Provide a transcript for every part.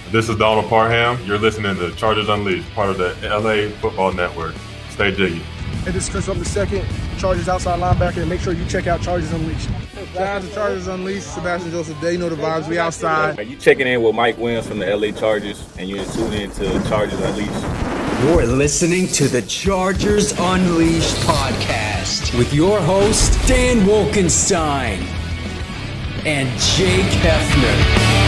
This is Donald Parham. You're listening to Chargers Unleashed, part of the LA Football Network. Stay jiggy. Hey, this is Chris from the second, Chargers outside linebacker, and make sure you check out Chargers Unleashed. Shout out to Chargers Unleashed, Sebastian Joseph Day, you know the vibes, we outside. You checking in with Mike Williams from the LA Chargers, and you're tuning in to Chargers Unleashed. You're listening to the Chargers Unleashed podcast with your host, Dan Wolkenstein and Jake Hefner.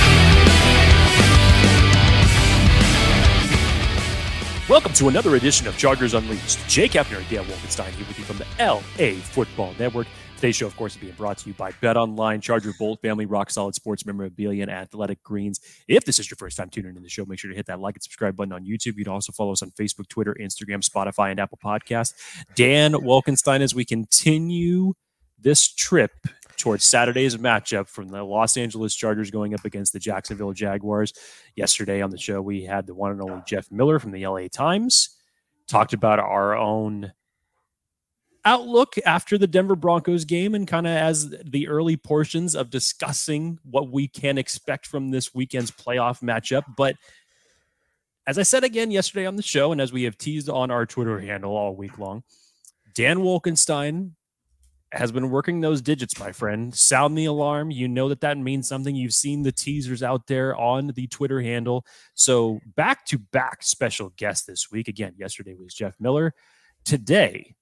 Welcome to another edition of Chargers Unleashed. Jake Hefner and Dan Wolkenstein here with you from the LA Football Network. Today's show, of course, is being brought to you by BetOnline, Charger Bolt Family, Rock Solid Sports Memorabilia, and Athletic Greens. If this is your first time tuning into the show, make sure to hit that like and subscribe button on YouTube. You can also follow us on Facebook, Twitter, Instagram, Spotify, and Apple Podcasts. Dan Wolkenstein, as we continue this trip towards Saturday's matchup from the Los Angeles Chargers going up against the Jacksonville Jaguars. Yesterday on the show, we had the one and only Jeff Miller from the LA Times, talked about our own outlook after the Denver Broncos game and kind of as the early portions of discussing what we can expect from this weekend's playoff matchup. But as I said again yesterday on the show, and as we have teased on our Twitter handle all week long, Dan Wolkenstein has been working those digits, my friend. Sound the alarm. You know that means something. You've seen the teasers out there on the Twitter handle. So back-to-back special guest this week. Again, yesterday was Jeff Miller. Today,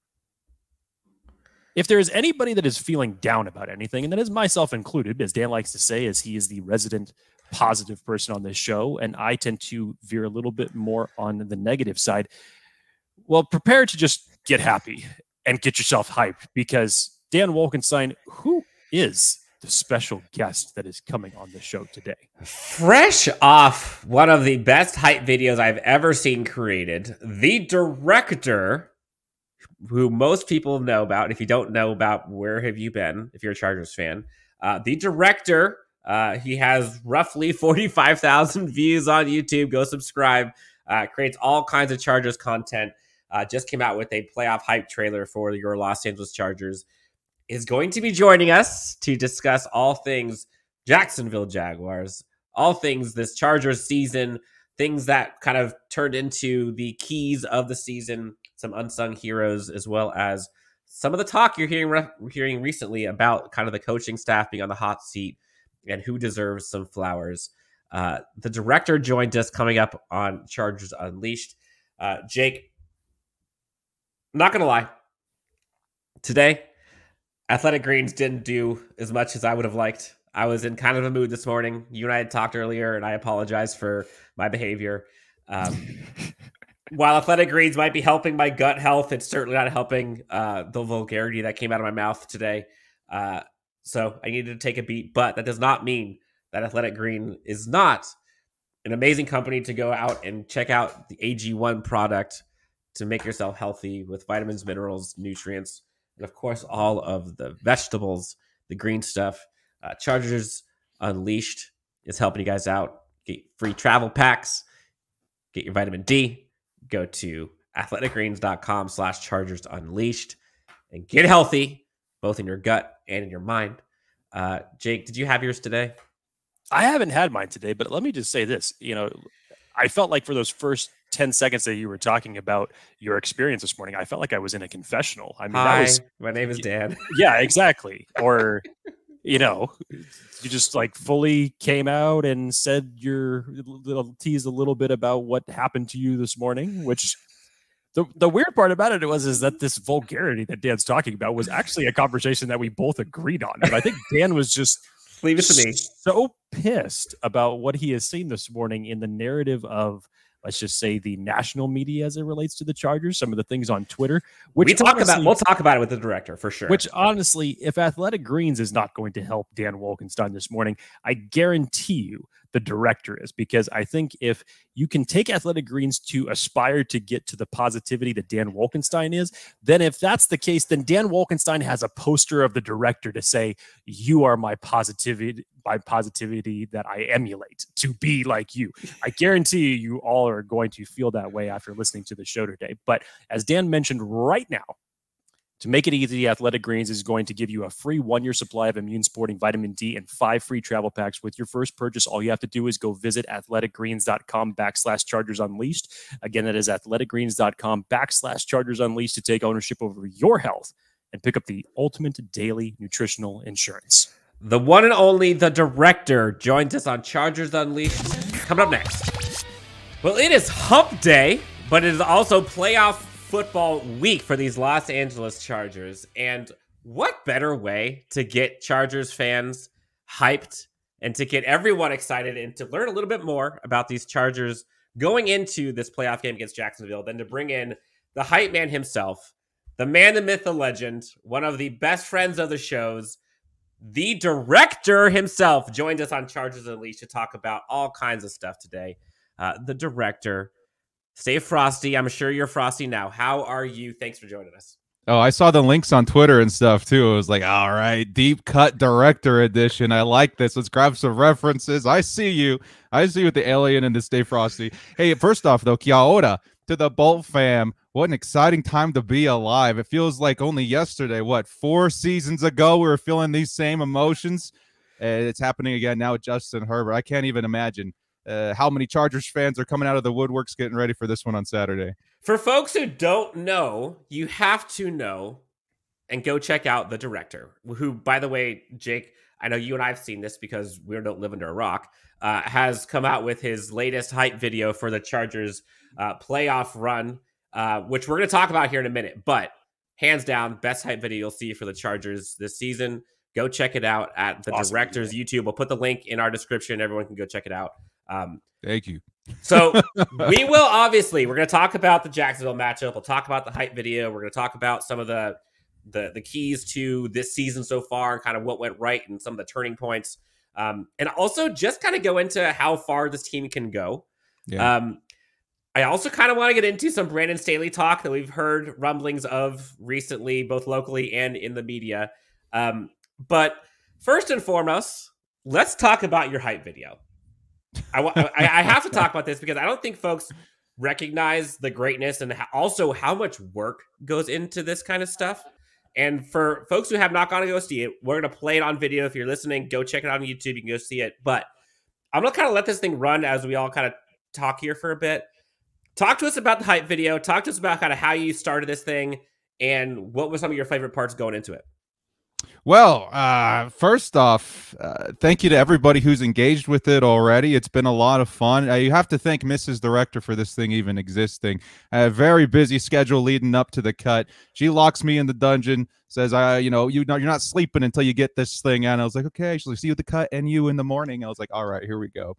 if there is anybody that is feeling down about anything, and that is myself included, as Dan likes to say, as he is the resident positive person on this show, and I tend to veer a little bit more on the negative side, well, prepare to just get happy and get yourself hyped, because Dan Wolkenstein, who is the special guest that is coming on the show today? Fresh off one of the best hype videos I've ever seen created, the director, who most people know about. If you don't know about, where have you been? If you're a Chargers fan, the director, he has roughly 45,000 views on YouTube. Go subscribe. Creates all kinds of Chargers content. Just came out with a playoff hype trailer for your Los Angeles Chargers. Is going to be joining us to discuss all things Jacksonville Jaguars, all things this Chargers season, things that kind of turned into the keys of the season, some unsung heroes, as well as some of the talk you're hearing recently about kind of the coaching staff being on the hot seat and who deserves some flowers. The director joined us coming up on Chargers Unleashed. Jake, not going to lie, today, Athletic Greens didn't do as much as I would have liked. I was in kind of a mood this morning. You and I had talked earlier, and I apologize for my behavior. While Athletic Greens might be helping my gut health, it's certainly not helping the vulgarity that came out of my mouth today. So I needed to take a beat, but that does not mean that Athletic Green is not an amazing company to go out and check out the AG1 product to make yourself healthy with vitamins, minerals, nutrients, and of course, all of the vegetables, the green stuff. Chargers Unleashed is helping you guys out. Get free travel packs. Get your vitamin D. Go to athleticgreens.com/Chargers Unleashed and get healthy, both in your gut and in your mind. Jake, did you have yours today? I haven't had mine today, but let me just say this. I felt like for those first 10 seconds that you were talking about your experience this morning, I felt like I was in a confessional. I mean, Hi, my name is Dan. Yeah, exactly. Or, you just like fully came out and said teased a little bit about what happened to you this morning, which the weird part about it is that this vulgarity that Dan's talking about was actually a conversation that we both agreed on. And I think Dan was just leave it to me. So pissed about what he has seen this morning in the narrative of, let's just say, the national media as it relates to the Chargers, some of the things on Twitter, which we'll talk about it with the director for sure. Which honestly, if Athletic Greens is not going to help Dan Wolkenstein this morning, I guarantee you the director is, because I think if you can take Athletic Greens to aspire to get to the positivity that Dan Wolkenstein is, then if that's the case, then Dan Wolkenstein has a poster of the director to say, you are my positivity that I emulate to be like you. I guarantee you all are going to feel that way after listening to the show today. But as Dan mentioned right now, To make it easy, Athletic Greens is going to give you a free 1-year supply of immune supporting vitamin D and 5 free travel packs with your first purchase. All you have to do is go visit athleticgreens.com/Chargers Unleashed. Again, that is athleticgreens.com/Chargers Unleashed to take ownership over your health and pick up the ultimate daily nutritional insurance. The one and only The Director joins us on Chargers Unleashed. Coming up next. Well, it is hump day, but it is also playoff football week for these Los Angeles Chargers. And what better way to get Chargers fans hyped and to get everyone excited and to learn a little bit more about these Chargers going into this playoff game against Jacksonville than to bring in the hype man himself, the man, the myth, the legend, one of the best friends of the shows, The Director himself joined us on Chargers Unleashed to talk about all kinds of stuff today. The Director, stay frosty. I'm sure you're frosty now. How are you? Thanks for joining us. Oh, I saw the links on Twitter and stuff too. It was like, all right, deep cut Director edition. I like this. Let's grab some references. I see you. I see you with the alien and the Stay Frosty. Hey, first off though, kia ora to the Bolt fam. What an exciting time to be alive. It feels like only yesterday, 4 seasons ago, we were feeling these same emotions. It's happening again now with Justin Herbert. I can't even imagine how many Chargers fans are coming out of the woodworks getting ready for this one on Saturday. For folks who don't know, you have to know and go check out The Director, who, by the way, Jake, I know you and I have seen this because we don't live under a rock, has come out with his latest hype video for the Chargers playoff run, which we're going to talk about here in a minute. But hands down, best hype video you'll see for the Chargers this season. Go check it out at The Director's YouTube. We'll put the link in our description. Everyone can go check it out. Thank you. So we will obviously, we're going to talk about the Jacksonville matchup. We'll talk about the hype video. We're going to talk about some of the keys to this season so far and kind of what went right and some of the turning points. And also just kind of go into how far this team can go. Yeah. I also kind of want to get into some Brandon Staley talk that we've heard rumblings of recently, both locally and in the media. But first and foremost, let's talk about your hype video. I have to talk about this because I don't think folks recognize the greatness and also how much work goes into this kind of stuff. And for folks who have not gone to go see it, we're going to play it on video. If you're listening, go check it out on YouTube. You can go see it. But I'm going to kind of let this thing run as we all kind of talk here for a bit. Talk to us about the hype video. Talk to us about kind of how you started this thing and what were some of your favorite parts going into it. Well, first off, thank you to everybody who's engaged with it already. It's been a lot of fun. You have to thank Mrs. Director for this thing even existing. A very busy schedule leading up to the cut. She locks me in the dungeon, says, you're not sleeping until you get this thing. And I was like, okay, she'll see you at the cut and you in the morning. I was like, all right, here we go.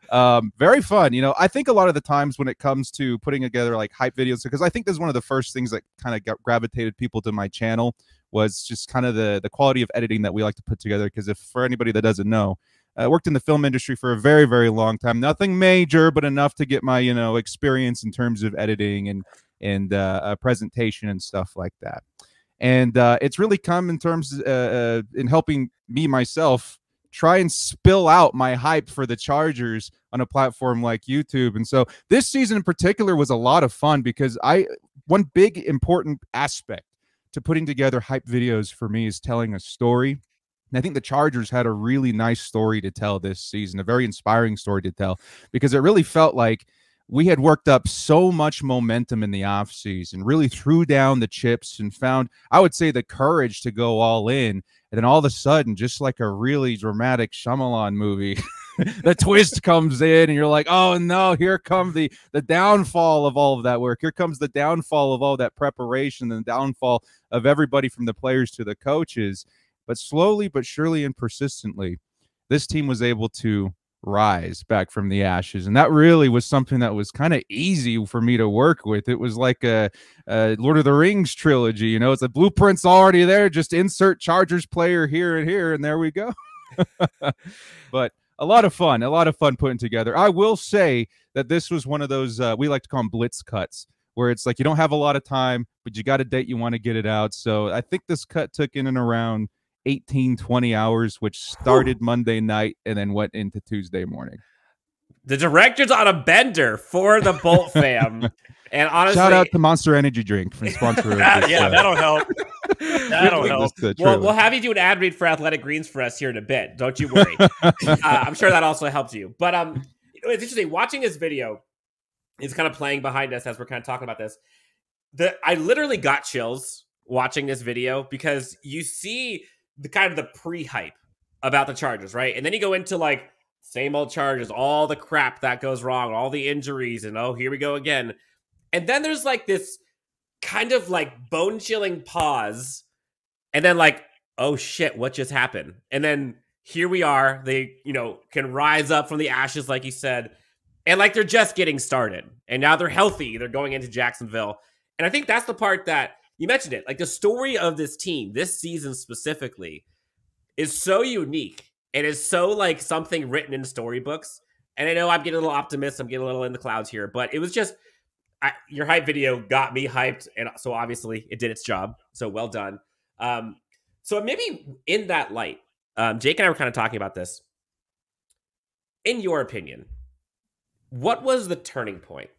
Very fun. I think a lot of the times when it comes to putting together like hype videos, because I think this is one of the first things that kind of gravitated people to my channel, was just kind of the quality of editing that we like to put together. Because if for anybody that doesn't know, I worked in the film industry for a very, very long time. Nothing major, but enough to get my, experience in terms of editing and presentation and stuff like that. And it's really come in terms in helping me myself try and spill out my hype for the Chargers on a platform like YouTube. And so this season in particular was a lot of fun because one big important aspect to putting together hype videos for me is telling a story. And I think the Chargers had a really nice story to tell this season, a very inspiring story to tell, because it really felt like we had worked up so much momentum in the offseason, really threw down the chips and found, I would say, the courage to go all in. And then all of a sudden, just like a really dramatic Shyamalan movie, the twist comes in and you're like, oh no, here comes the downfall of all of that work. Here comes the downfall of all that preparation and the downfall of everybody from the players to the coaches. But slowly but surely and persistently, this team was able to rise back from the ashes. And that really was something that was kind of easy for me to work with. It was like a Lord of the Rings trilogy. It's a blueprint's already there. Just insert Chargers player here and here, and there we go. But a lot of fun putting together. I will say that this was one of those, we like to call them blitz cuts, where it's like you don't have a lot of time, but you got a date, you want to get it out. So I think this cut took in and around 18-20 hours, which started Monday night and then went into Tuesday morning. The Director's on a bender for the Bolt fam. And honestly, shout out to Monster Energy Drink for sponsor of this, yeah, that'll help. That'll help. Well, we'll have you do an ad read for Athletic Greens for us here in a bit. Don't you worry. I'm sure that also helps you. But it's interesting watching this video. It's kind of playing behind us as we're kind of talking about this. I literally got chills watching this video because you see the kind of the pre-hype about the Chargers, right? And then you go into like same old Chargers, all the crap that goes wrong, all the injuries, and oh, here we go again. And then there's like this kind of like bone-chilling pause, and then like, oh shit, what just happened? And then here we are. They, can rise up from the ashes, like you said, and like they're just getting started. And now they're healthy. They're going into Jacksonville. And I think that's the part that you mentioned it. Like the story of this team, this season specifically, is so unique. It is so like something written in storybooks. And I know I'm getting a little optimistic. I'm getting a little in the clouds here, but it was just your hype video got me hyped. And so obviously it did its job. So well done. So maybe in that light, Jake and I were kind of talking about this. In your opinion, what was the turning point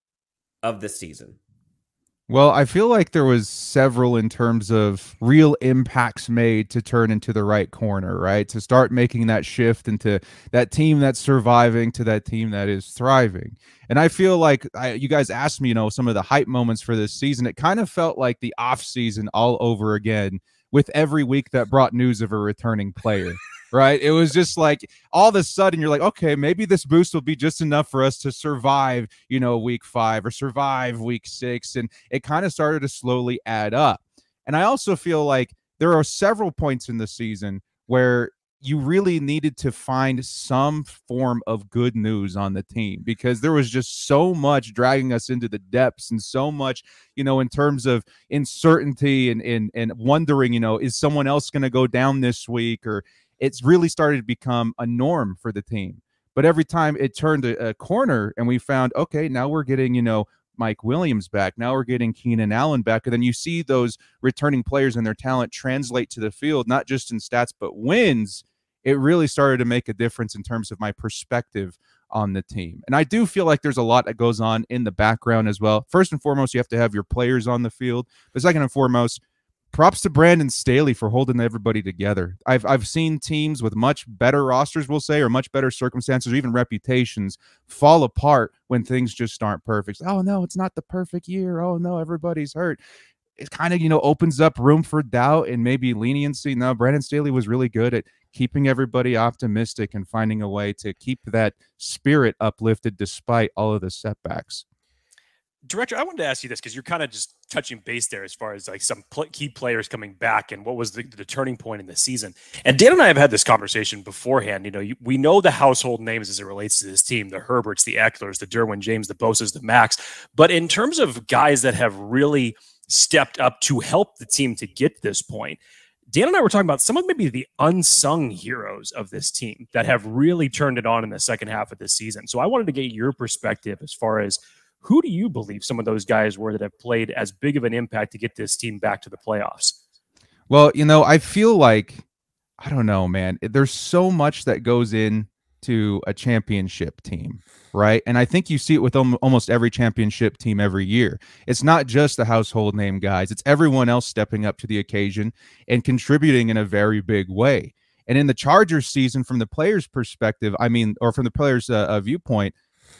of this season? Well, I feel like there was several in terms of real impacts made to turn into the right corner, right? To start making that shift into that team that's surviving to that team that is thriving. And I feel like you guys asked me, some of the hype moments for this season. It kind of felt like the off season all over again with every week that brought news of a returning player. Right. It was just like all of a sudden you're like, okay, maybe this boost will be just enough for us to survive, week 5 or survive week 6. And it kind of started to slowly add up. And I also feel like there are several points in the season where you really needed to find some form of good news on the team because there was just so much dragging us into the depths and so much, in terms of uncertainty and wondering, is someone else going to go down this week? Or it's really started to become a norm for the team. But every time it turned a corner and we found, okay, now we're getting, Mike Williams back. Now we're getting Keenan Allen back. And then you see those returning players and their talent translate to the field, not just in stats, but wins. It really started to make a difference in terms of my perspective on the team. And I do feel like there's a lot that goes on in the background as well. First and foremost, you have to have your players on the field. But second and foremost, props to Brandon Staley for holding everybody together. I've seen teams with much better rosters, we'll say, or much better circumstances, or even reputations fall apart when things just aren't perfect. Oh, no, it's not the perfect year. Oh, no, everybody's hurt. It kind of, opens up room for doubt and maybe leniency. No, Brandon Staley was really good at keeping everybody optimistic and finding a way to keep that spirit uplifted despite all of the setbacks. Director, I wanted to ask you this because you're kind of just touching base there as far as like some key players coming back and what was the turning point in the season. And Dan and I have had this conversation beforehand. We know the household names as it relates to this team, the Herberts, the Ecklers, the Derwin James, the Bosas, the Max. But in terms of guys that have really stepped up to help the team to get to this point, Dan and I were talking about some of maybe the unsung heroes of this team that have really turned it on in the second half of this season. So I wanted to get your perspective as far as who do you believe some of those guys were that have played as big of an impact to get this team back to the playoffs? Well, I feel like, I don't know, man, there's so much that goes into a championship team, right? And I think you see it with almost every championship team every year. It's not just the household name guys. It's everyone else stepping up to the occasion and contributing in a very big way. And in the Chargers season, from the players' perspective, or from the players' viewpoint,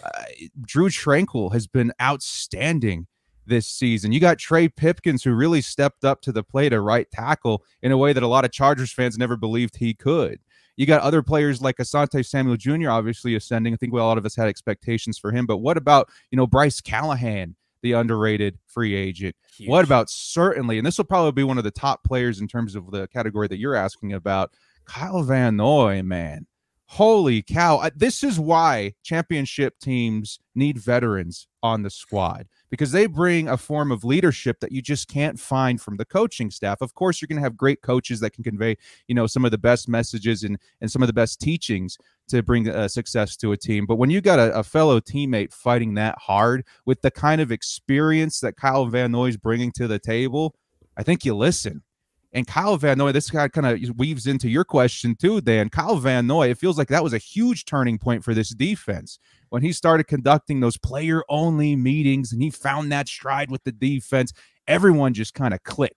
Drew Tranquill has been outstanding this season. You got Trey Pipkins, who really stepped up to the plate at right tackle in a way that a lot of Chargers fans never believed he could. You got other players like Asante Samuel Jr. obviously ascending. I think a lot of us had expectations for him. But what about, Bryce Callahan, the underrated free agent? Huge. What about certainly, and this will probably be one of the top players in terms of the category that you're asking about, Kyle Van Noy, man. Holy cow. This is why championship teams need veterans on the squad, because they bring a form of leadership that you just can't find from the coaching staff. Of course, you're going to have great coaches that can convey, some of the best messages and some of the best teachings to bring success to a team. But when you got a fellow teammate fighting that hard with the kind of experience that Kyle Van Noy is bringing to the table, I think you listen. And Kyle Van Noy, this guy kind of weaves into your question too, Dan. Kyle Van Noy, it feels like that was a huge turning point for this defense when he started conducting those player-only meetings and he found that stride with the defense. Everyone just kind of clicked,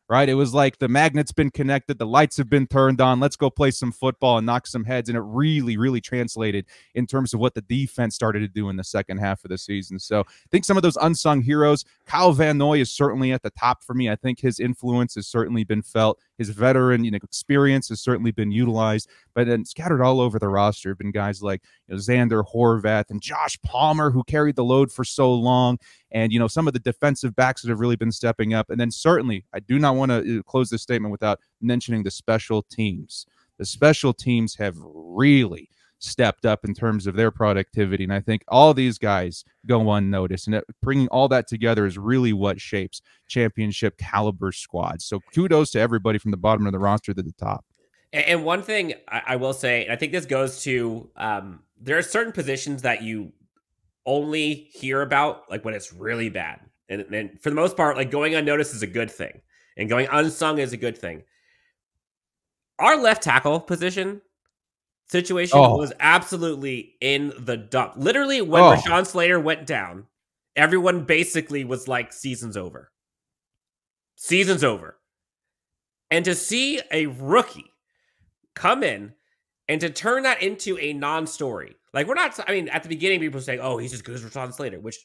right? It was like the magnet's been connected, the lights have been turned on. Let's go play some football and knock some heads. And it really, really translated in terms of what the defense started to do in the second half of the season. So I think some of those unsung heroes, Kyle Van Noy is certainly at the top for me. I think his influence has certainly been felt. His veteran, experience has certainly been utilized, but then scattered all over the roster have been guys like Xander Horvath and Josh Palmer, who carried the load for so long. And, some of the defensive backs that have really been stepping up. And then certainly, I do not want to close this statement without mentioning the special teams. The special teams have really stepped up in terms of their productivity. And I think all these guys go unnoticed. And bringing all that together is really what shapes championship caliber squads. So kudos to everybody from the bottom of the roster to the top. And one thing I will say, and I think this goes to, there are certain positions that you only hear about like when it's really bad. And for the most part, like going unnoticed is a good thing. And going unsung is a good thing. Our left tackle position situation was absolutely in the dump. Literally, when Rashawn Slater went down, everyone basically was like, season's over. Season's over. And to see a rookie come in and to turn that into a non-story. Like, we're not, I mean, at the beginning, people were saying, oh, he's as good as Rashawn Slater, which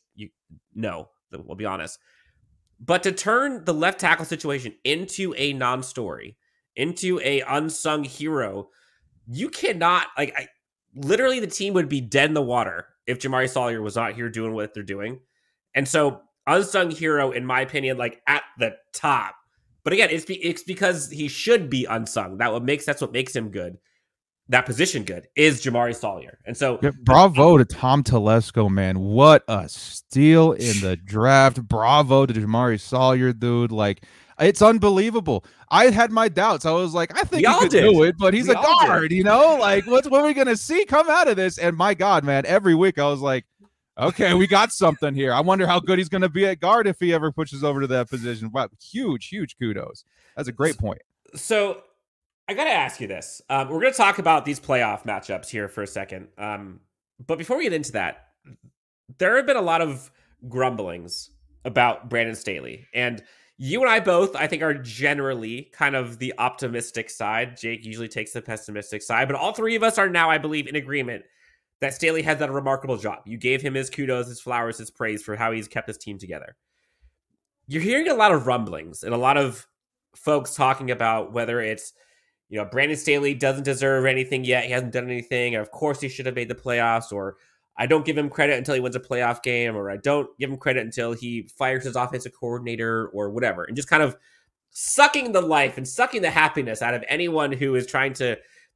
we'll be honest. But to turn the left tackle situation into a non-story, into a unsung hero, you cannot, literally the team would be dead in the water if Jamaree Salyer was not here doing what they're doing. And so, unsung hero, in my opinion, like at the top. But again, it's because he should be unsung. That's what makes him good. That position good is Jamaree Salyer. And so bravo to Tom Telesco, man. What a steal in the draft. Bravo to Jamaree Salyer, dude. Like, it's unbelievable. I had my doubts. I was like, I think he could do it, but he's a guard, Like, what are we going to see come out of this? And my God, man, every week I was like, okay, we got something here. I wonder how good he's going to be at guard if he ever pushes over to that position. Wow, huge kudos. That's a great point. So I got to ask you this. We're going to talk about these playoff matchups here for a second. But before we get into that, there have been a lot of grumblings about Brandon Staley. And you and I both, I think, are generally kind of the optimistic side. Jake usually takes the pessimistic side. But all three of us are now, I believe, in agreement that Staley has done a remarkable job. You gave him his kudos, his flowers, his praise for how he's kept his team together. You're hearing a lot of rumblings and a lot of folks talking about whether it's, Brandon Staley doesn't deserve anything yet. He hasn't done anything. Of course, he should have made the playoffs. Or I don't give him credit until he wins a playoff game. Or I don't give him credit until he fires his offensive coordinator or whatever. And just kind of sucking the life and sucking the happiness out of anyone who is trying to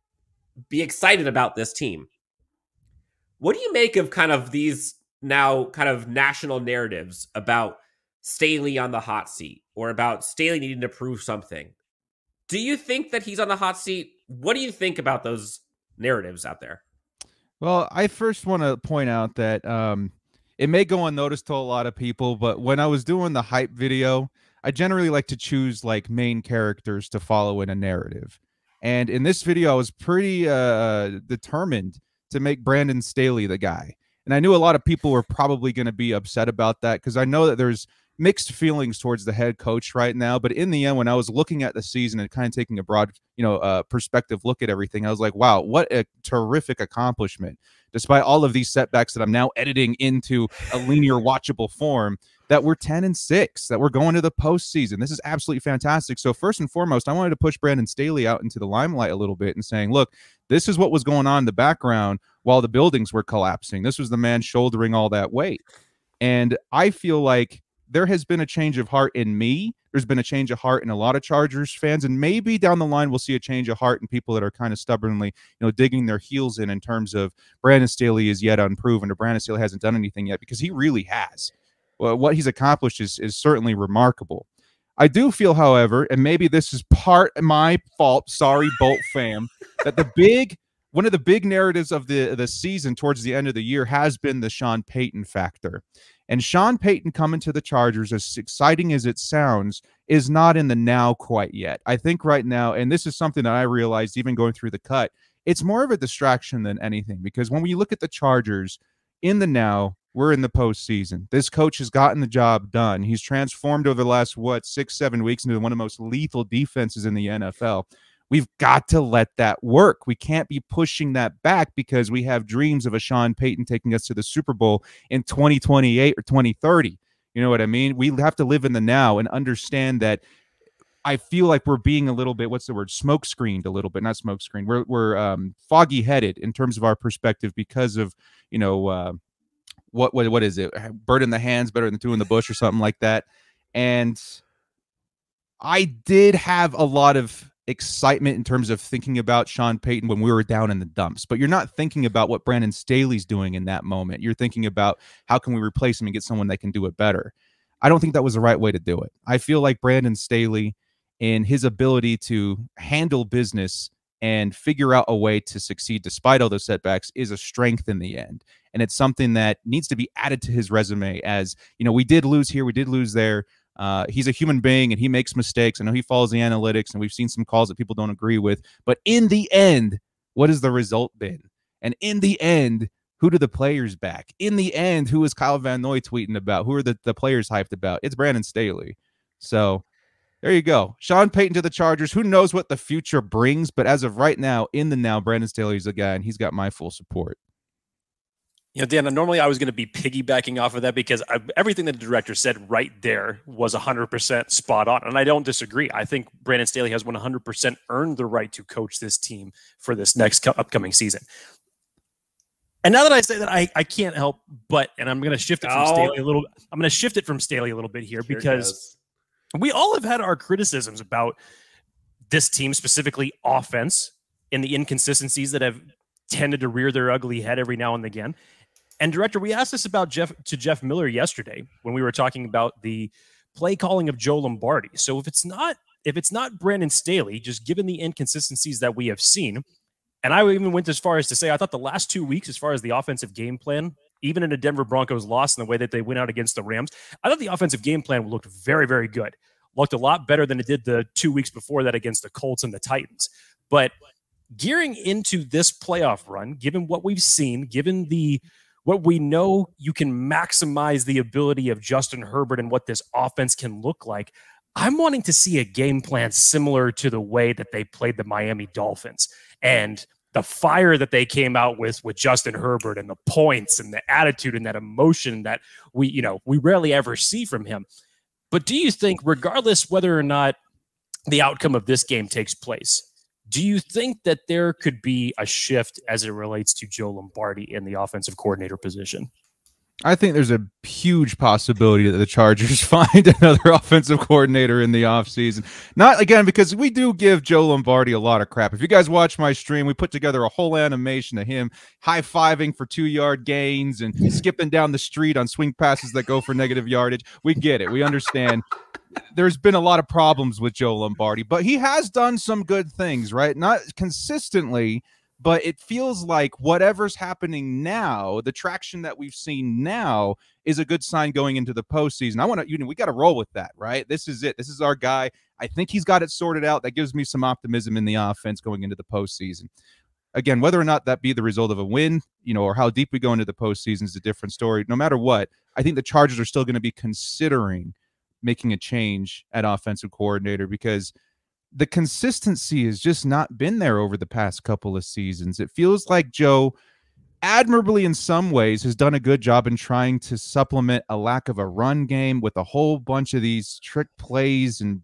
be excited about this team. What do you make of kind of these now kind of national narratives about Staley on the hot seat or about Staley needing to prove something? Do you think that he's on the hot seat? What do you think about those narratives out there? Well, I first want to point out that it may go unnoticed to a lot of people, but when I was doing the hype video, I generally like to choose like main characters to follow in a narrative. And in this video, I was pretty determined to make Brandon Staley the guy. And I knew a lot of people were probably going to be upset about that because I know that there's mixed feelings towards the head coach right now. But in the end, when I was looking at the season and kind of taking a broad, perspective look at everything, I was like, wow, what a terrific accomplishment. Despite all of these setbacks that I'm now editing into a linear watchable form, that we're 10-6, that we're going to the postseason. This is absolutely fantastic. So first and foremost, I wanted to push Brandon Staley out into the limelight a little bit and saying, look, this is what was going on in the background while the buildings were collapsing. This was the man shouldering all that weight. And I feel like there has been a change of heart in me. There's been a change of heart in a lot of Chargers fans, and maybe down the line we'll see a change of heart in people that are kind of stubbornly, digging their heels in terms of Brandon Staley is yet unproven or Brandon Staley hasn't done anything yet, because he really has. Well, what he's accomplished is certainly remarkable. I do feel, however, and maybe this is part my fault, sorry, Bolt fam, that one of the big narratives of the season towards the end of the year has been the Sean Payton factor. And Sean Payton coming to the Chargers, as exciting as it sounds, is not in the now quite yet. I think right now, and this is something that I realized even going through the cut, it's more of a distraction than anything, because when we look at the Chargers in the now, we're in the postseason. This coach has gotten the job done. He's transformed over the last, 6-7 weeks into one of the most lethal defenses in the NFL. We've got to let that work. We can't be pushing that back because we have dreams of a Sean Payton taking us to the Super Bowl in 2028 or 2030. You know what I mean? We have to live in the now and understand that. I feel like we're being a little bit, what's the word? Smoke screened a little bit, not smoke screened. We're foggy headed in terms of our perspective because of, what is it? Bird in the hand's better than two in the bush or something like that. And I did have a lot of excitement in terms of thinking about Sean Payton when we were down in the dumps, but you're not thinking about what Brandon Staley's doing in that moment. You're thinking about how can we replace him and get someone that can do it better. I don't think that was the right way to do it. I feel like Brandon Staley, in his ability to handle business and figure out a way to succeed despite all those setbacks, is a strength in the end. And it's something that needs to be added to his resume as, we did lose here, we did lose there. He's a human being and he makes mistakes. I know he follows the analytics and we've seen some calls that people don't agree with. But in the end, what has the result been? And in the end, who do the players back? In the end, who is Kyle Van Noy tweeting about? Who are the players hyped about? It's Brandon Staley. So there you go. Sean Payton to the Chargers. Who knows what the future brings? But as of right now, in the now, Brandon Staley's the guy, and he's got my full support. Dan, normally I was going to be piggybacking off of that because everything that the director said right there was 100% spot on. And I don't disagree. I think Brandon Staley has 100% earned the right to coach this team for this next upcoming season. And now that I say that, I can't help but, and I'm going to shift it from Staley a little. I'm going to shift it from Staley a little bit here because we all have had our criticisms about this team, specifically offense, and the inconsistencies that have tended to rear their ugly head every now and again. And Director, we asked this about Jeff Miller yesterday when we were talking about the play calling of Joe Lombardi. So if it's not Brandon Staley, just given the inconsistencies that we have seen, and I even went as far as to say I thought the last 2 weeks, as far as the offensive game plan, even in a Denver Broncos loss and the way that they went out against the Rams, I thought the offensive game plan looked very, very good. Looked a lot better than it did the 2 weeks before that against the Colts and the Titans. But gearing into this playoff run, given what we've seen, given what we know, you can maximize the ability of Justin Herbert and what this offense can look like. I'm wanting to see a game plan similar to the way that they played the Miami Dolphins and the fire that they came out with Justin Herbert and the points and the attitude and that emotion that we rarely ever see from him. But do you think, regardless whether or not the outcome of this game takes place, do you think that there could be a shift as it relates to Joe Lombardi in the offensive coordinator position? I think there's a huge possibility that the Chargers find another offensive coordinator in the offseason. Not, again, because we do give Joe Lombardi a lot of crap. If you guys watch my stream, we put together a whole animation of him high-fiving for 2-yard gains and skipping down the street on swing passes that go for negative yardage. We get it. We understand. There's been a lot of problems with Joe Lombardi, but he has done some good things, right? Not consistently, but it feels like whatever's happening now, the traction that we've seen now, is a good sign going into the postseason. I want to, we got to roll with that, right? This is it. This is our guy. I think he's got it sorted out. That gives me some optimism in the offense going into the postseason. Again, whether or not that be the result of a win, or how deep we go into the postseason is a different story. No matter what, I think the Chargers are still going to be considering making a change at offensive coordinator because the consistency has just not been there over the past couple of seasons. It feels like Joe, admirably in some ways, has done a good job in trying to supplement a lack of a run game with a whole bunch of these trick plays and,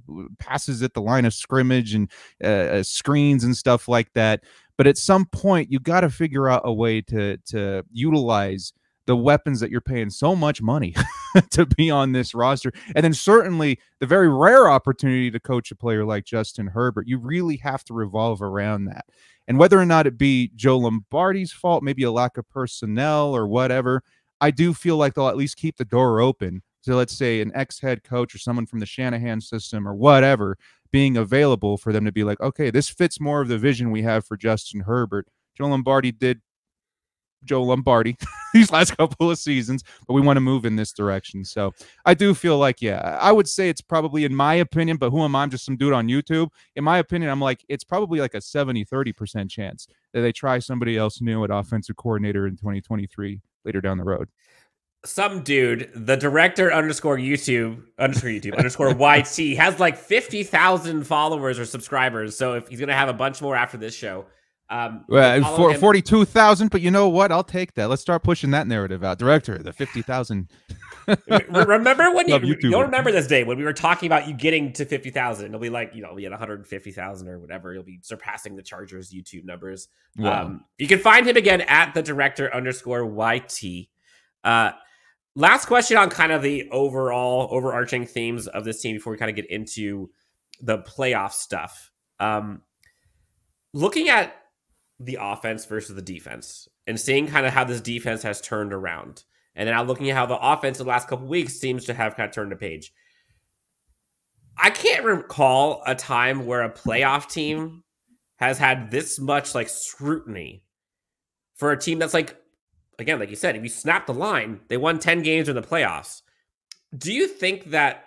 passes at the line of scrimmage and screens and stuff like that. But at some point, you got to figure out a way to utilize the weapons that you're paying so much money to be on this roster. And then certainly the very rare opportunity to coach a player like Justin Herbert, you really have to revolve around that. And whether or not it be Joe Lombardi's fault, maybe a lack of personnel or whatever, I do feel like they'll at least keep the door open. So let's say an ex-head coach or someone from the Shanahan system or whatever being available for them to be like, okay, this fits more of the vision we have for Justin Herbert. Joe Lombardi did Joe Lombardi. these last couple of seasons, but we want to move in this direction. So I do feel like, yeah, I would say it's probably, in my opinion, but who am I? I'm just some dude on YouTube. In my opinion, I'm like, it's probably like a 70-30% chance that they try somebody else new at offensive coordinator in 2023 later down the road. Some dude, the director _YouTube _YT has like 50,000 followers or subscribers. So if he's going to have a bunch more after this show. For 42,000, but you know what? I'll take that. Let's start pushing that narrative out. Director, the 50,000. Remember when you'll remember this day when we were talking about you getting to 50,000. It'll be like, you know, we had 150,000 or whatever. You'll be surpassing the Chargers YouTube numbers. Wow. You can find him again at the director _YT. Last question on kind of the overall overarching themes of this team before we kind of get into the playoff stuff. Looking at the offense versus the defense and seeing kind of how this defense has turned around. And now looking at how the offense in the last couple of weeks seems to have kind of turned the page. I can't recall a time where a playoff team has had this much like scrutiny for a team that's like, again, like you said, if you snap the line, they won 10 games in the playoffs. Do you think that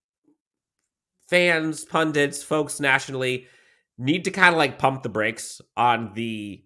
fans, pundits, folks nationally need to kind of like pump the brakes on the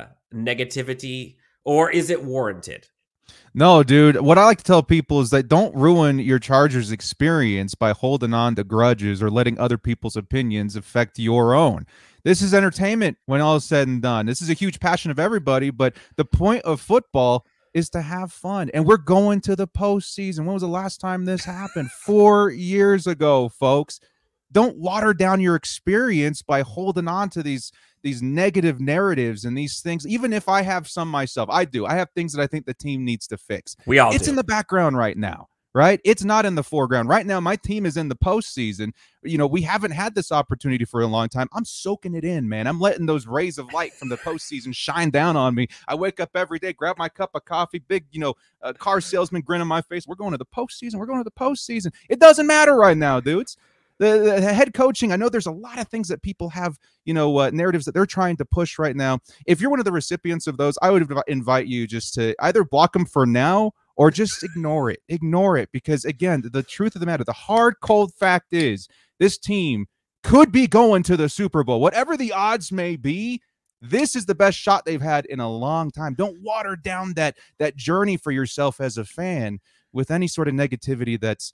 negativity, or is it warranted? No, dude. What I like to tell people is that don't ruin your Chargers experience by holding on to grudges or letting other people's opinions affect your own. This is entertainment when all is said and done. This is a huge passion of everybody, but the point of football is to have fun. And we're going to the postseason. When was the last time this happened? 4 years ago, folks. Don't water down your experience by holding on to these negative narratives and these things. Even if I have some myself, I do. I have things that I think the team needs to fix. It's in the background right now, right? It's not in the foreground. Right now, my team is in the postseason. You know, we haven't had this opportunity for a long time. I'm soaking it in, man. I'm letting those rays of light from the postseason shine down on me. I wake up every day, grab my cup of coffee, big, car salesman grin on my face. We're going to the postseason. We're going to the postseason. It doesn't matter right now, dudes. The head coaching, I know there's a lot of things that people have, narratives that they're trying to push right now. If you're one of the recipients of those, I would invite you just to either block them for now or just ignore it. Ignore it because, again, the truth of the matter, the hard, cold fact is this team could be going to the Super Bowl. Whatever the odds may be, this is the best shot they've had in a long time. Don't water down that journey for yourself as a fan with any sort of negativity that's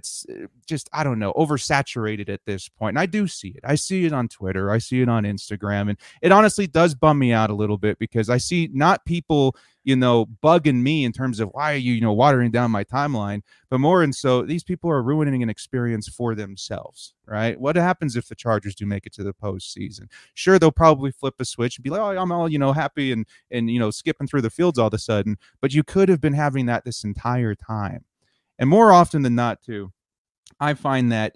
just, I don't know, oversaturated at this point. And I do see it. I see it on Twitter. I see it on Instagram. And it honestly does bum me out a little bit because I see not people, bugging me in terms of why are you, watering down my timeline, but more and so these people are ruining an experience for themselves, right? What happens if the Chargers do make it to the postseason? Sure, they'll probably flip a switch and be like, oh, I'm all, happy and skipping through the fields all of a sudden. But you could have been having that this entire time. And more often than not, too, I find that,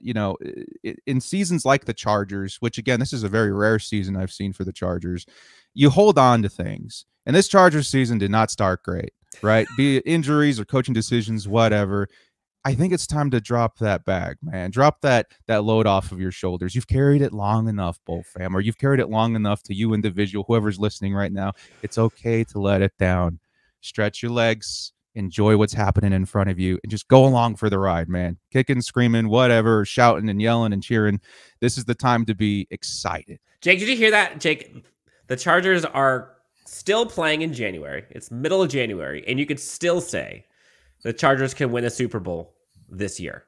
in seasons like the Chargers, which, again, this is a very rare season I've seen for the Chargers, you hold on to things. And this Chargers season did not start great, right? Be it injuries or coaching decisions, whatever. I think it's time to drop that bag, man. Drop that load off of your shoulders. You've carried it long enough, Bull fam, or you've carried it long enough to you individual, whoever's listening right now. It's okay to let it down. Stretch your legs. Enjoy what's happening in front of you and just go along for the ride, man. Kicking, screaming, whatever, shouting and yelling and cheering. This is the time to be excited. Jake, did you hear that? Jake, the Chargers are still playing in January. It's middle of January, and you could still say the Chargers can win a Super Bowl this year.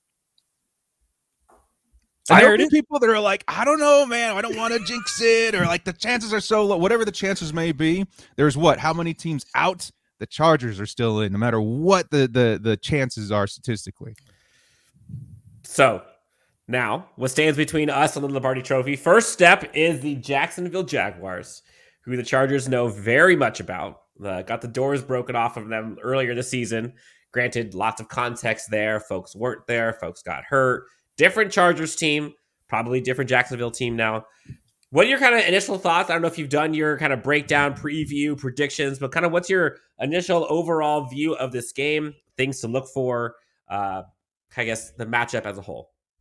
I know people that are like, I don't know, man. I don't want to jinx it, or like the chances are so low. Whatever the chances may be, there's how many teams out? The Chargers are still in, no matter what the chances are statistically. So now, what stands between us and the Lombardi Trophy? First step is the Jacksonville Jaguars, who the Chargers know very much about. Got the doors broken off of them earlier this season. Granted, lots of context there. Folks weren't there. Folks got hurt. Different Chargers team, probably different Jacksonville team now. What are your kind of initial thoughts? I don't know if you've done your kind of breakdown, preview, predictions, but kind of what's your initial overall view of this game, things to look for, I guess the matchup as a whole?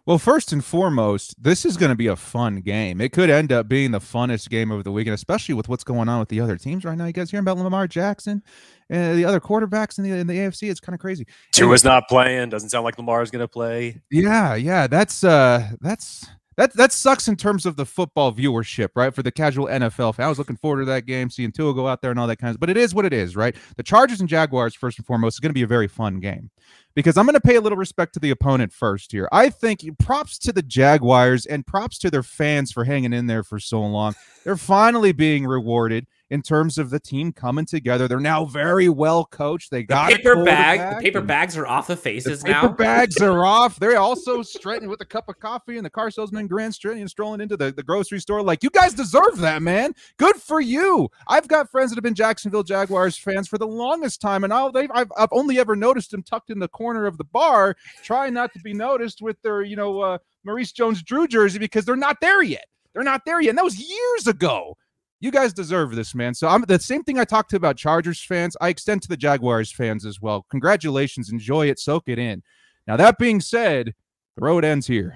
Well, first and foremost, this is going to be a fun game. It could end up being the funnest game over the weekend, especially with what's going on with the other teams right now. You guys hearing about Lamar Jackson and the other quarterbacks in the AFC? It's kind of crazy. Tua's not playing. Doesn't sound like Lamar's going to play. Yeah. That sucks in terms of the football viewership, right? For the casual NFL fan. I was looking forward to that game, seeing Tua go out there and all that kind of. But it is what it is, right? The Chargers and Jaguars, first and foremost, is going to be a very fun game. Because I'm going to pay a little respect to the opponent first here. I think props to the Jaguars and props to their fans for hanging in there for so long. They're finally being rewarded in terms of the team coming together. They're now very well coached. They got the paper bags are off the faces now. Paper bags are off. They're also strutting with a cup of coffee and the car salesman grand strolling into the grocery store. Like, you guys deserve that, man. Good for you. I've got friends that have been Jacksonville Jaguars fans for the longest time, and I've only ever noticed them tucked in the corner of the bar, trying not to be noticed with their, Maurice Jones-Drew jersey, because they're not there yet. They're not there yet. And that was years ago. You guys deserve this, man. So the same thing I talked to about Chargers fans, I extend to the Jaguars fans as well. Congratulations. Enjoy it. Soak it in. Now, that being said, the road ends here.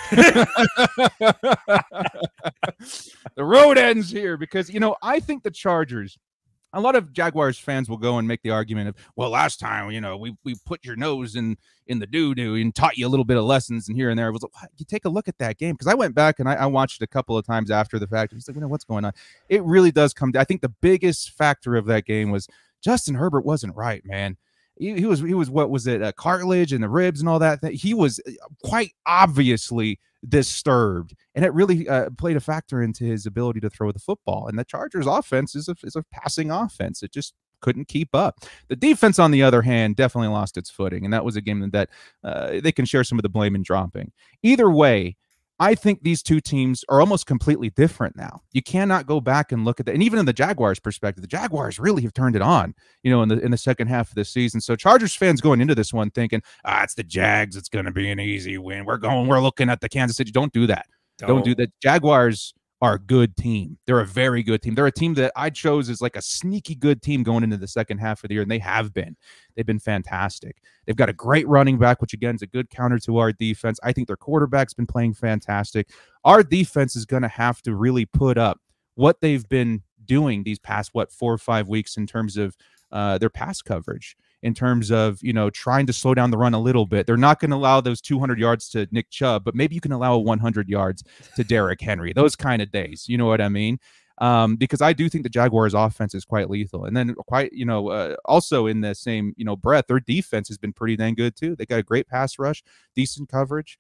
The road ends here because, I think the Chargers, a lot of Jaguars fans will go and make the argument of, well, last time, we put your nose in the doo-doo and taught you a little bit of lessons and here and there. It was like, you take a look at that game. Because I went back and I watched it a couple of times after the fact. I was like, what's going on? It really does come down. I think the biggest factor of that game was Justin Herbert wasn't right, man. He was what was it, cartilage and the ribs and all that. He was quite obviously disturbed, and it really played a factor into his ability to throw the football. And the Chargers offense is a passing offense. It just couldn't keep up. The defense, on the other hand, definitely lost its footing, and that was a game that they can share some of the blame in dropping. Either way, I think these two teams are almost completely different now. You cannot go back and look at that. And even in the Jaguars' perspective, the Jaguars really have turned it on, in the second half of the season. So Chargers fans going into this one thinking, it's the Jags, it's going to be an easy win. We're looking at the Kansas City. Don't do that. Don't do that. Jaguars are a good team. They're a very good team. They're a team that I chose as like a sneaky good team going into the second half of the year, and they have been. They've been fantastic. They've got a great running back, which again is a good counter to our defense. I think their quarterback's been playing fantastic. Our defense is going to have to really put up what they've been doing these past, 4 or 5 weeks in terms of their pass coverage, in terms of, trying to slow down the run a little bit. They're not going to allow those 200 yards to Nick Chubb, but maybe you can allow 100 yards to Derrick Henry, those kind of days. You know what I mean? Because I do think the Jaguars offense is quite lethal. And then also in the same, breath, their defense has been pretty dang good too. They got a great pass rush, decent coverage.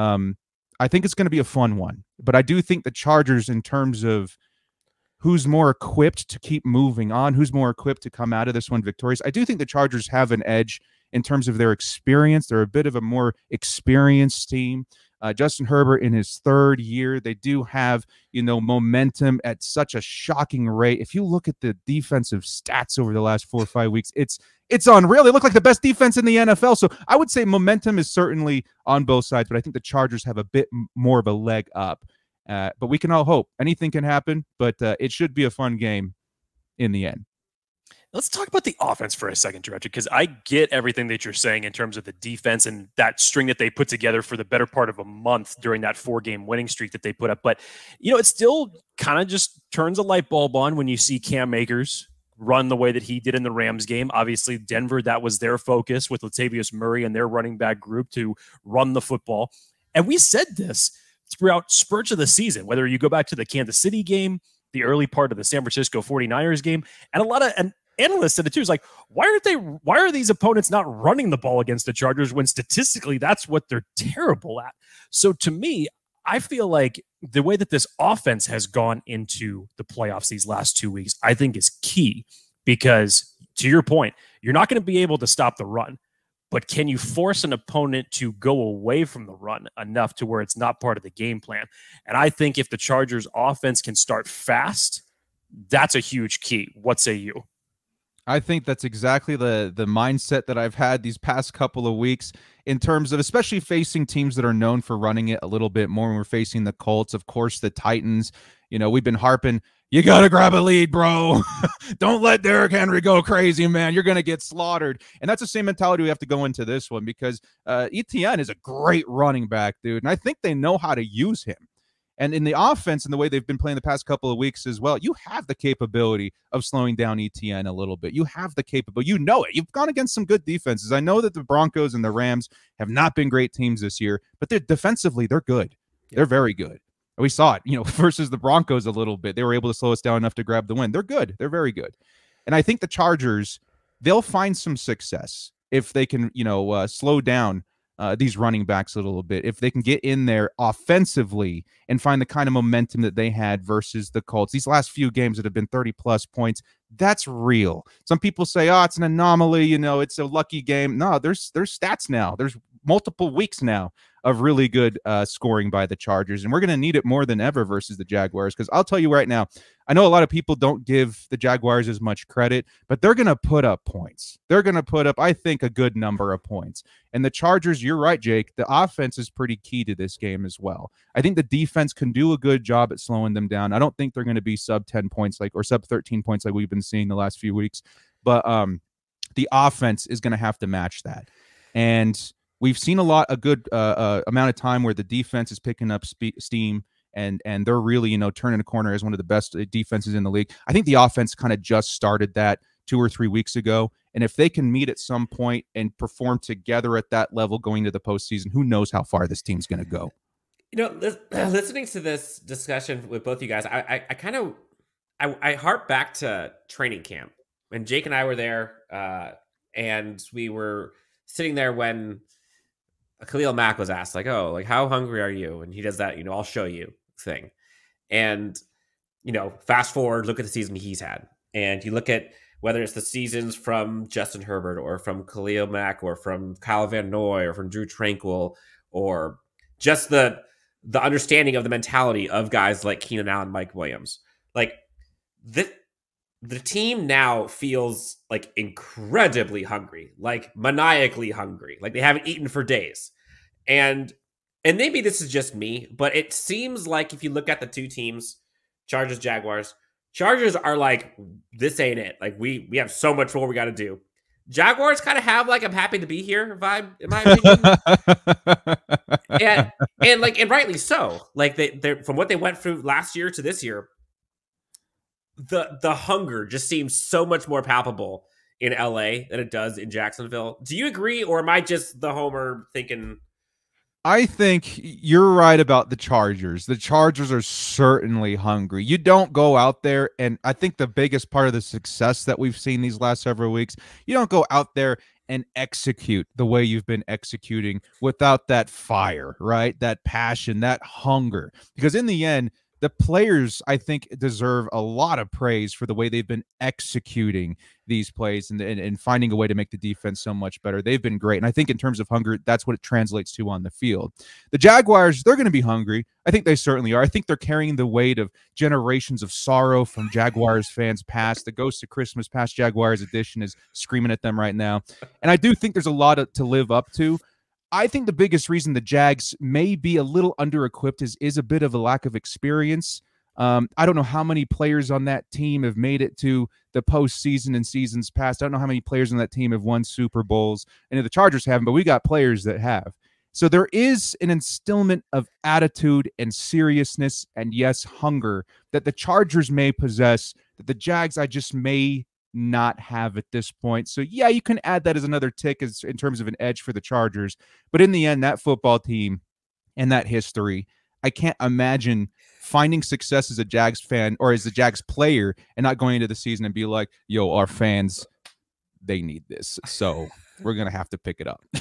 I think it's going to be a fun one, but I do think the Chargers, in terms of who's more equipped to keep moving on, who's more equipped to come out of this one victorious, I do think the Chargers have an edge in terms of their experience. They're a bit of a more experienced team. Justin Herbert in his third year, they do have, momentum at such a shocking rate. If you look at the defensive stats over the last 4 or 5 weeks, it's unreal. They look like the best defense in the NFL. So I would say momentum is certainly on both sides, but I think the Chargers have a bit more of a leg up. But we can all hope. Anything can happen, but it should be a fun game in the end. Let's talk about the offense for a second, Director, because I get everything that you're saying in terms of the defense and that string that they put together for the better part of a month during that 4-game winning streak that they put up. But, it still kind of just turns a light bulb on when you see Cam Akers run the way that he did in the Rams game. Obviously, Denver, that was their focus with Latavius Murray and their running back group to run the football. And we said this throughout spurts of the season, whether you go back to the Kansas City game, the early part of the San Francisco 49ers game, and a lot of analysts said it too. It's like, why are these opponents not running the ball against the Chargers when statistically that's what they're terrible at? So to me, I feel like the way that this offense has gone into the playoffs these last 2 weeks, I think is key, because to your point, you're not going to be able to stop the run, but can you force an opponent to go away from the run enough to where it's not part of the game plan? And I think if the Chargers offense can start fast, that's a huge key. What say you? I think that's exactly the mindset that I've had these past couple of weeks, in terms of especially facing teams that are known for running it a little bit more. When we're facing the Colts, of course, the Titans, we've been harping, You got to grab a lead, bro. Don't let Derrick Henry go crazy, man. You're going to get slaughtered. And that's the same mentality we have to go into this one because Etienne is a great running back, dude. And I think they know how to use him. And in the offense and the way they've been playing the past couple of weeks as well, you have the capability of slowing down Etienne a little bit. You have the capability. You know it. You've gone against some good defenses. I know that the Broncos and the Rams have not been great teams this year, but they're defensively, they're good. They're very good. We saw it, versus the Broncos a little bit. They were able to slow us down enough to grab the win. They're good. They're very good. And I think the Chargers, they'll find some success if they can, slow down these running backs a little bit. If they can get in there offensively and find the kind of momentum that they had versus the Colts. These last few games that have been 30-plus points, that's real. Some people say, it's an anomaly, it's a lucky game. No, there's stats now. There's multiple weeks now of really good scoring by the Chargers, and we're going to need it more than ever versus the Jaguars, because I'll tell you right now, I know a lot of people don't give the Jaguars as much credit, but they're going to put up points. They're going to put up, I think, a good number of points. And the Chargers, you're right, Jake, the offense is pretty key to this game as well. I think the defense can do a good job at slowing them down. I don't think they're going to be sub 10 points or sub 13 points like we've been seeing the last few weeks, but the offense is going to have to match that. And we've seen a good amount of time where the defense is picking up steam and they're really, turning a corner as one of the best defenses in the league. I think the offense kind of just started that 2 or 3 weeks ago. And if they can meet at some point and perform together at that level going to the postseason, who knows how far this team's going to go. Listening to this discussion with both you guys, I harp back to training camp. When Jake and I were there, and we were sitting there when Khalil Mack was asked, how hungry are you? And he does that, I'll show you thing. And, fast forward, look at the season he's had. And you look at whether it's the seasons from Justin Herbert or from Khalil Mack or from Kyle Van Noy or from Drew Tranquill, or just the understanding of the mentality of guys like Keenan Allen, Mike Williams. The team now feels incredibly hungry, maniacally hungry, they haven't eaten for days. And maybe this is just me, but it seems like if you look at the two teams, Chargers, Jaguars, Chargers are this ain't it. We have so much more we got to do. Jaguars kind of have I'm happy to be here vibe, in my opinion. and rightly so. They're from what they went through last year to this year, the hunger just seems so much more palpable in LA than it does in Jacksonville. Do you agree, or am I just the homer thinking? I think you're right about the Chargers. The Chargers are certainly hungry. You don't go out there, and I think the biggest part of the success that we've seen these last several weeks, you don't go out there and execute the way you've been executing without that fire, right? That passion, that hunger. Because in the end, the players, I think, deserve a lot of praise for the way they've been executing these plays and finding a way to make the defense so much better. They've been great. And I think in terms of hunger, that's what it translates to on the field. The Jaguars, they're going to be hungry. I think they certainly are. I think they're carrying the weight of generations of sorrow from Jaguars fans past. The Ghost of Christmas Past Jaguars edition is screaming at them right now. And I do think there's a lot to live up to. I think the biggest reason the Jags may be a little under-equipped is a bit of a lack of experience. I don't know how many players on that team have made it to the postseason in seasons past. I don't know how many players on that team have won Super Bowls. And the Chargers haven't, but we got players that have. So there is an instillment of attitude and seriousness and, yes, hunger that the Chargers may possess that the Jags I just may not have at this point. So yeah, you can add that as another tick in terms of an edge for the Chargers. But in the end, that football team and that history, I can't imagine finding success as a Jags fan or as a Jags player and not going into the season and be like, yo, our fans, they need this. So we're going to have to pick it up.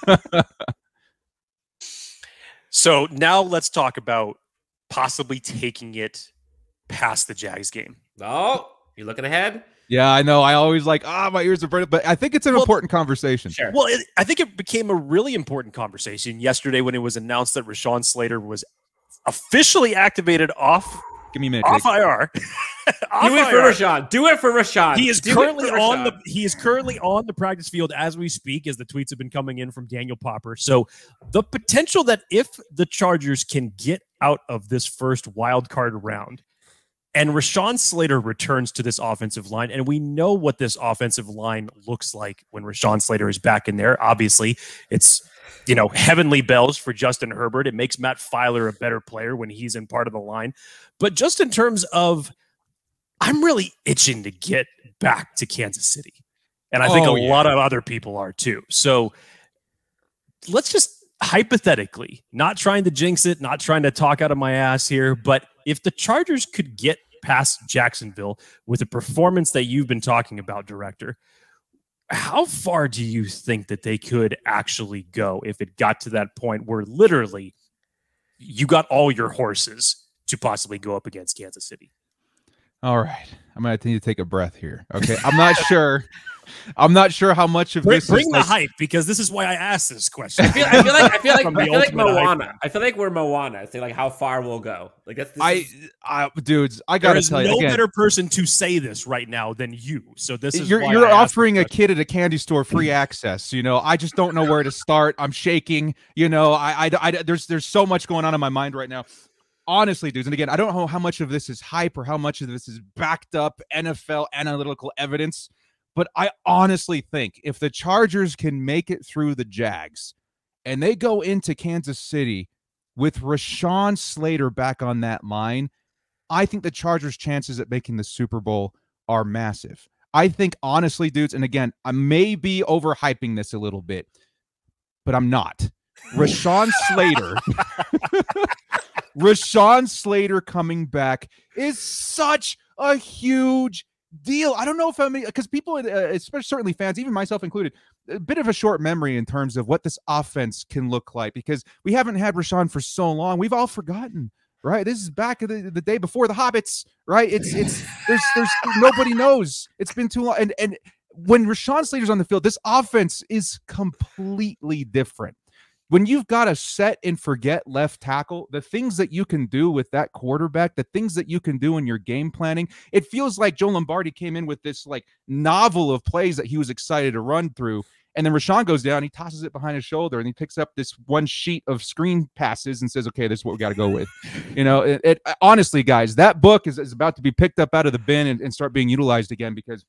So now let's talk about possibly taking it past the Jags game. Oh, you're looking ahead? Yeah, I know. I always my ears are burning, but I think it's an important conversation. Sure. Well, I think it became a really important conversation yesterday when it was announced that Rashawn Slater was officially activated off. Give me a minute. Off IR. Do it for Rashawn. Do it for Rashawn. He is currently on the practice field as we speak, as the tweets have been coming in from Daniel Popper. So the potential that if the Chargers can get out of this first wild card round, And Rashawn Slater returns to this offensive line, and we know what this offensive line looks like when Rashawn Slater is back in there. Obviously, it's, heavenly bells for Justin Herbert. It makes Matt Filer a better player when he's in part of the line. But just in terms of, I'm really itching to get back to Kansas City. And I think a lot of other people are too. So let's just hypothetically, not trying to jinx it, not trying to talk out of my ass here, but if the Chargers could get past Jacksonville with a performance that you've been talking about, Director, how far do you think that they could actually go if it got to that point where literally you got all your horses to possibly go up against Kansas City? All right. I'm going to need to take a breath here. Okay. I'm not sure. I'm not sure how much of this bring the hype, because this is why I asked this question. I feel like Moana. I feel like we're Moana. Say like how far we'll go. Like dudes, I gotta tell you, no better person to say this right now than you. So this is you're offering a kid at a candy store free access. I just don't know where to start. I'm shaking. There's so much going on in my mind right now. Honestly, dudes, and again, I don't know how much of this is hype or how much of this is backed up NFL analytical evidence. But I honestly think if the Chargers can make it through the Jags and they go into Kansas City with Rashawn Slater back on that line, I think the Chargers' chances at making the Super Bowl are massive. I think, honestly, dudes, and again, I may be overhyping this a little bit, but I'm not. Rashawn Slater coming back is such a huge deal. I don't know if because people, especially certainly fans, even myself included, a bit of a short memory in terms of what this offense can look like, because we haven't had Rashawn for so long. We've all forgotten, right? This is back in the day before the Hobbits, right? There's nobody knows. It's been too long. And when Rashawn Slater's on the field, this offense is completely different. When you've got a set and forget left tackle, the things that you can do with that quarterback, the things that you can do in your game planning, it feels like Joe Lombardi came in with this like novel of plays that he was excited to run through. And then Rashawn goes down, he tosses it behind his shoulder, and he picks up this one sheet of screen passes and says, okay, this is what we got to go with. Honestly, guys, that book is about to be picked up out of the bin and start being utilized again, because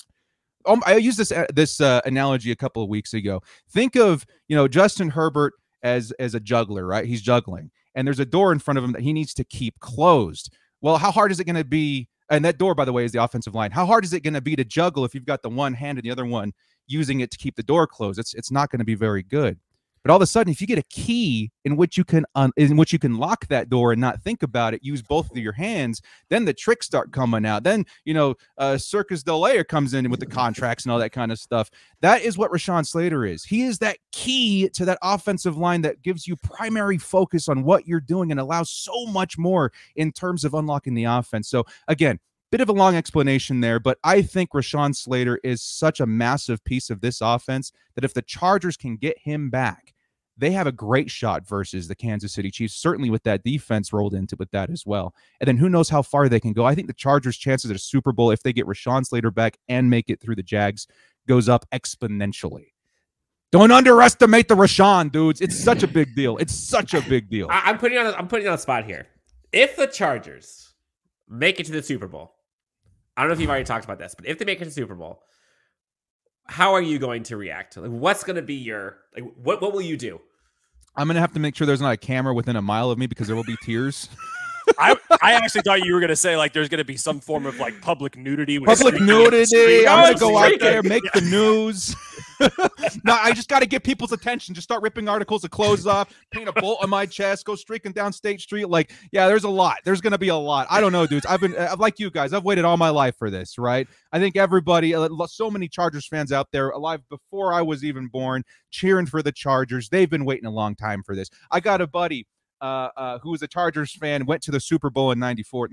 I used this analogy a couple of weeks ago. Think of, Justin Herbert as a juggler, right? He's juggling, and there's a door in front of him that he needs to keep closed. Well, how hard is it going to be? And that door, by the way, is the offensive line. How hard is it going to be to juggle if you've got the one hand and the other one using it to keep the door closed? It's not going to be very good. But all of a sudden, if you get a key in which you can lock that door and not think about it, use both of your hands, then the tricks start coming out. Then, Circus Delaire comes in with the contracts and all that kind of stuff. That is what Rashawn Slater is. He is that key to that offensive line that gives you primary focus on what you're doing and allows so much more in terms of unlocking the offense. So, again, bit of a long explanation there, but I think Rashawn Slater is such a massive piece of this offense that if the Chargers can get him back, they have a great shot versus the Kansas City Chiefs, certainly with that defense rolled into with that as well. And then who knows how far they can go. I think the Chargers' chances at a Super Bowl, if they get Rashawn Slater back and make it through the Jags, goes up exponentially. Don't underestimate the Rashawn, dudes. It's such a big deal. It's such a big deal. I'm putting you on a spot here. If the Chargers make it to the Super Bowl, I don't know if you've already talked about this, but if they make it to the Super Bowl, how are you going to react? Like, what's going to be your what will you do? I'm going to have to make sure there's not a camera within a mile of me, because there will be tears. I actually thought you were going to say like there's going to be some form of like public nudity. Public nudity. I'm going to go out there, make the news. No, I just got to get people's attention. Just start ripping articles of clothes off, paint a bolt on my chest, go streaking down State Street. Like, yeah, there's a lot. There's going to be a lot. I don't know, dudes. I've been like you guys. I've waited all my life for this, right? I think everybody, so many Chargers fans out there alive before I was even born, cheering for the Chargers. They've been waiting a long time for this. I got a buddy who was a Chargers fan, went to the Super Bowl in 94,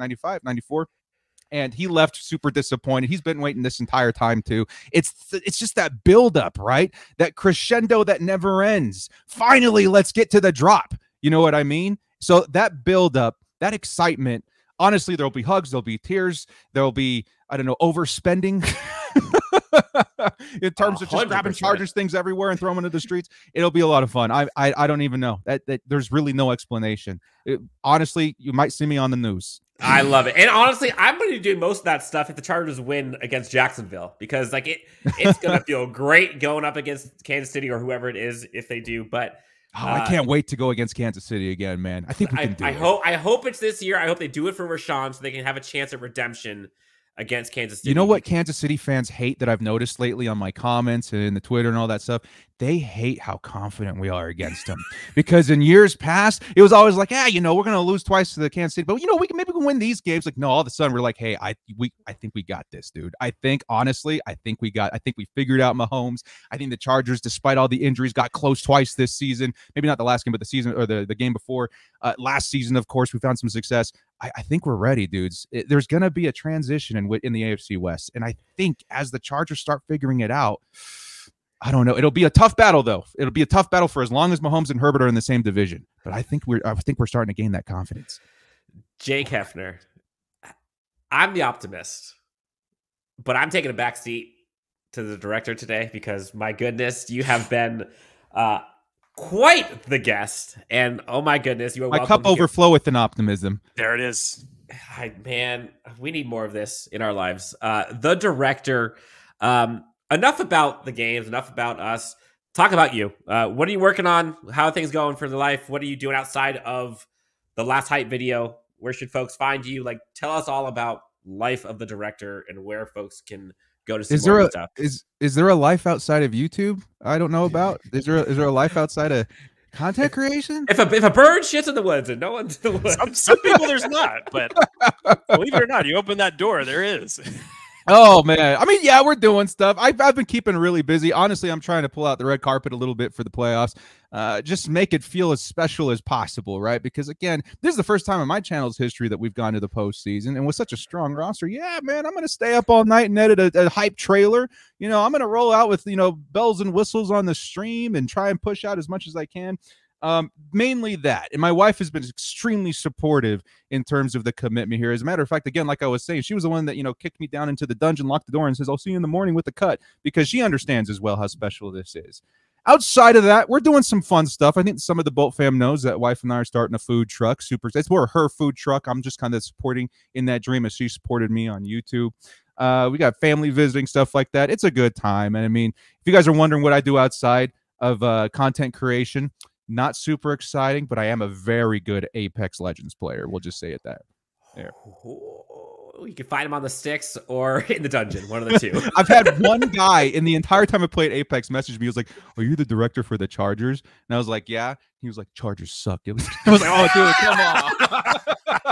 and he left super disappointed. He's been waiting this entire time too. It's just that buildup, right? That crescendo that never ends. Finally, let's get to the drop. You know what I mean? So that buildup, that excitement, honestly, there'll be hugs, there'll be tears, there'll be, I don't know, overspending. In terms of just grabbing Chargers things everywhere and throwing them into the streets. It'll be a lot of fun. I don't even know. That there's really no explanation. Honestly, you might see me on the news. I love it. And honestly, I'm going to do most of that stuff if the Chargers win against Jacksonville, because like it's going to feel great going up against Kansas City or whoever it is if they do. But I can't wait to go against Kansas City again, man. I think we can do it. I hope it's this year. I hope they do it for Rashawn so they can have a chance at redemption against Kansas City. You know what Kansas City fans hate that I've noticed lately on my comments and in the Twitter and all that stuff? They hate how confident we are against them. Because in years past, it was always like, we're going to lose twice to the Kansas City, but we can maybe win these games. Like, no, all of a sudden we're like, hey, I think we got this, dude. I think we figured out Mahomes. I think the Chargers, despite all the injuries, got close twice this season. Maybe not the last game, but the season or the game before. Last season, of course, we found some success. I think we're ready, dudes. There's going to be a transition in the AFC West. And I think as the Chargers start figuring it out, I don't know. It'll be a tough battle, though. It'll be a tough battle for as long as Mahomes and Herbert are in the same division. But I think we're starting to gain that confidence. Jake Hefner, I'm the optimist, but I'm taking a back seat to the director today because, my goodness, you have been quite the guest. And, oh, my goodness, you are welcome. My cup overflow with an optimism. There it is. Man, we need more of this in our lives. The director, enough about the games, enough about us. Talk about you. What are you working on? How are things going for the life? What are you doing outside of the last hype video? Where should folks find you? Like, tell us all about life of the director and where folks can go to see more stuff. Is there a life outside of YouTube I don't know about? Is there a life outside of content creation? If a bird shits in the woods and no one's in the woods. Some people there's not, but believe it or not, you open that door, there is. Oh man, I mean, yeah, we're doing stuff. I've been keeping really busy. Honestly, I'm trying to pull out the red carpet a little bit for the playoffs. Just make it feel as special as possible, right? Because again, this is the first time in my channel's history that we've gone to the postseason, and with such a strong roster, yeah, man, I'm gonna stay up all night and edit a hype trailer. I'm gonna roll out with bells and whistles on the stream and try and push out as much as I can. Mainly that. And my wife has been extremely supportive in terms of the commitment here. As a matter of fact, again, like I was saying, she was the one that, kicked me down into the dungeon, locked the door, and says, I'll see you in the morning with the cut, because she understands as well how special this is. Outside of that, we're doing some fun stuff. I think some of the Bolt fam knows that wife and I are starting a food truck. It's more her food truck. I'm just kind of supporting in that dream as she supported me on YouTube. We got family visiting, stuff like that. It's a good time. And I mean, if you guys are wondering what I do outside of content creation, not super exciting, but I am a very good Apex Legends player. We'll just say it that. There. You can find him on the sticks or in the dungeon, one of the two. I've had one guy in the entire time I played Apex message me. He was like, "Are you the director for the Chargers?" And I was like, "Yeah." He was like, "Chargers suck." I was like, "Oh,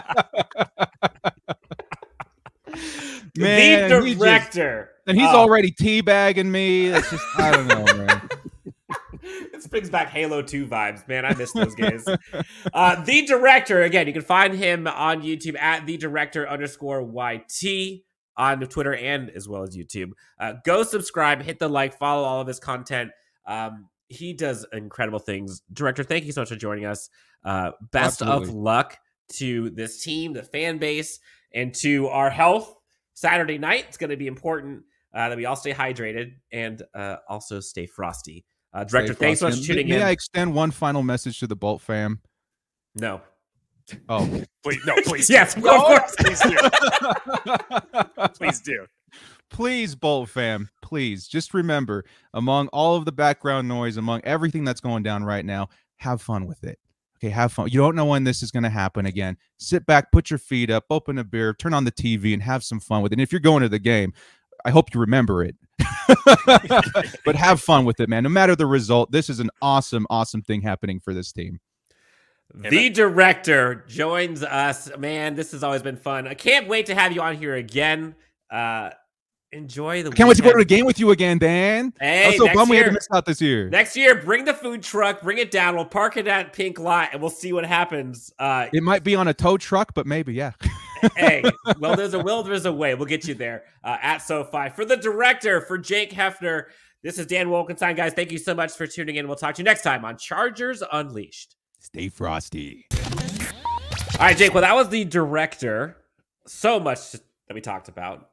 dude, come on." Man, the director. He's already teabagging me. That's just, I don't know, man. This brings back Halo 2 vibes, man. I miss those games. The director, again, you can find him on YouTube at @the_director_YT on Twitter and as well as YouTube. Go subscribe, hit the like, follow all of his content. He does incredible things. Director, thank you so much for joining us. Best of luck to this team, the fan base, and to our health. Saturday night, it's going to be important that we all stay hydrated and also stay frosty. Director, thanks so much for tuning in. May I extend one final message to the Bolt fam? No. Oh. Please. Yes, of course. Please do. Please do. Please, Bolt fam, please. Just remember, among all of the background noise, among everything that's going down right now, have fun with it. Okay, have fun. You don't know when this is going to happen again. Sit back, put your feet up, open a beer, turn on the TV, and have some fun with it. And if you're going to the game, I hope you remember it. But have fun with it, man. No matter the result, this is an awesome, awesome thing happening for this team. The director joins us. Man, this has always been fun. I can't wait to have you on here again. Enjoy the Can't wait to go to the game with you again, Dan. Hey, I'm so bummed we had to miss out this year. Next year, bring the food truck, bring it down. We'll park it at Pink Lot, and we'll see what happens. It might be on a tow truck, but maybe, yeah. Hey, well, there's a will, there's a way. We'll get you there at SoFi. For the director, for Jake Hefner, this is Dan Wolkenstein. Guys, thank you so much for tuning in. We'll talk to you next time on Chargers Unleashed. Stay frosty. All right, Jake, well, that was the director. So much that we talked about.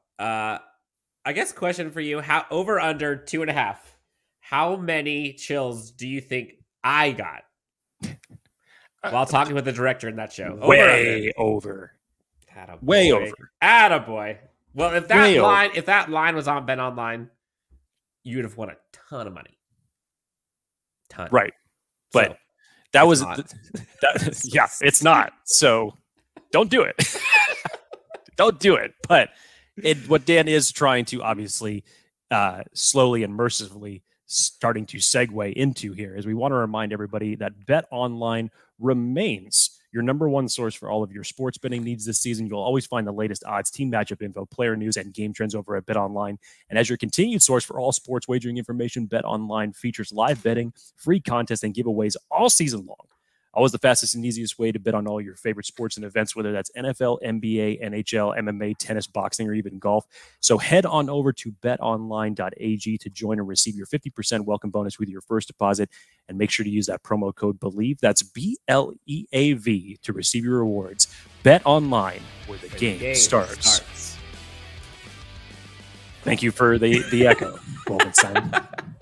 I guess question for you, how over under 2.5, how many chills do you think I got while talking with the director in that show? Way over. Attaboy. Way over. Attaboy. Well, if Way that line was on Bet Online, you would have won a ton of money. Right. But So, that was not. yeah, it's not. So don't do it. Don't do it. But what Dan is trying to obviously slowly and mercifully starting to segue into here is we want to remind everybody that Bet Online remains your number one source for all of your sports betting needs this season. You'll always find the latest odds, team matchup info, player news, and game trends over at Bet Online. And as your continued source for all sports wagering information, Bet Online features live betting, free contests, and giveaways all season long. Always the fastest and easiest way to bet on all your favorite sports and events, whether that's NFL, NBA, NHL, MMA, tennis, boxing, or even golf. So head on over to betonline.ag to join and receive your 50% welcome bonus with your first deposit. And make sure to use that promo code BELIEVE. That's BLEAV to receive your rewards. Bet Online, where the game starts. Thank you for the echo, Wolfenstein.